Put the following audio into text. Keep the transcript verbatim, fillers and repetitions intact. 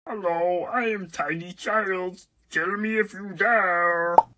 Hello, I am Tiny Child. Kill me if you dare.